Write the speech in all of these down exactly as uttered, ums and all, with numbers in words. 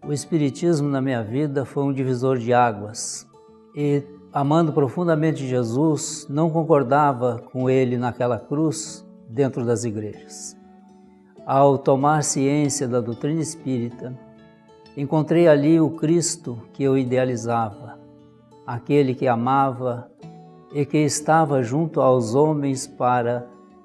O Espiritismo na minha vida foi um divisor de águas e, amando profundamente Jesus, não concordava com ele naquela cruz dentro das igrejas. Ao tomar ciência da doutrina espírita, encontrei ali o Cristo que eu idealizava, aquele que amava e que estava junto aos homens para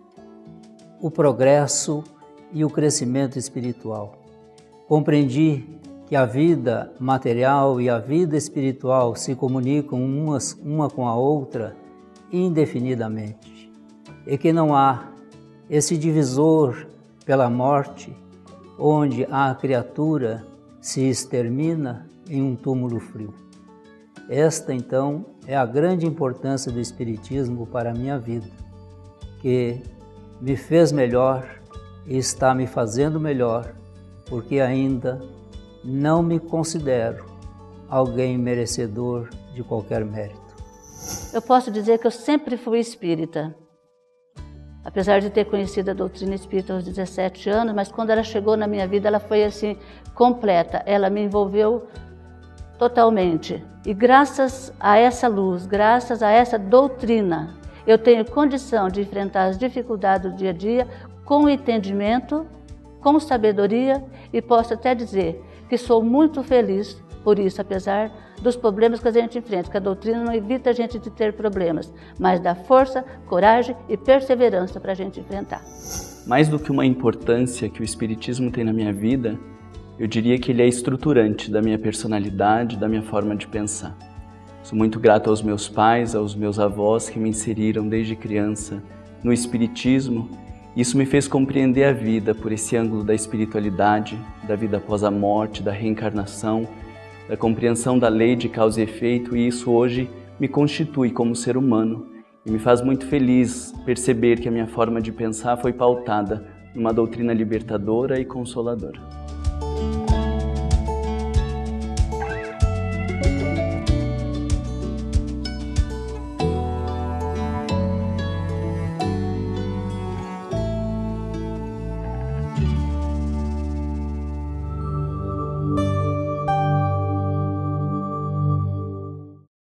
o progresso e o crescimento espiritual. Compreendi que a vida material e a vida espiritual se comunicam umas, uma com a outra indefinidamente e que não há esse divisor pela morte, onde a criatura se extermina em um túmulo frio. Esta, então, é a grande importância do Espiritismo para a minha vida, que me fez melhor e está me fazendo melhor, porque ainda não me considero alguém merecedor de qualquer mérito. Eu posso dizer que eu sempre fui espírita, apesar de ter conhecido a doutrina espírita aos dezessete anos, mas quando ela chegou na minha vida, ela foi assim, completa, ela me envolveu totalmente. E graças a essa luz, graças a essa doutrina, eu tenho condição de enfrentar as dificuldades do dia a dia com entendimento, com sabedoria, e posso até dizer que sou muito feliz por isso, apesar dos problemas que a gente enfrenta, que a doutrina não evita a gente de ter problemas, mas dá força, coragem e perseverança para a gente enfrentar. Mais do que uma importância que o Espiritismo tem na minha vida, eu diria que ele é estruturante da minha personalidade, da minha forma de pensar. Sou muito grato aos meus pais, aos meus avós que me inseriram desde criança no Espiritismo. Isso me fez compreender a vida por esse ângulo da espiritualidade, da vida após a morte, da reencarnação, da compreensão da lei de causa e efeito, e isso hoje me constitui como ser humano e me faz muito feliz perceber que a minha forma de pensar foi pautada numa doutrina libertadora e consoladora.